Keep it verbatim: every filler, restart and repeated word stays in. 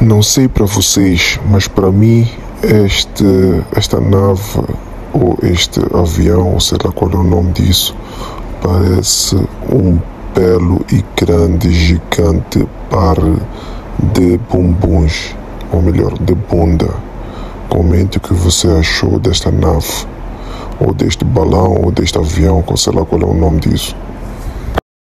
Não sei para vocês, mas para mim este, esta nave ou este avião, sei lá qual é o nome disso, parece um belo e grande gigante par de bumbuns, ou melhor, de bunda. Comente o que você achou desta nave, ou deste balão, ou deste avião, sei lá qual é o nome disso.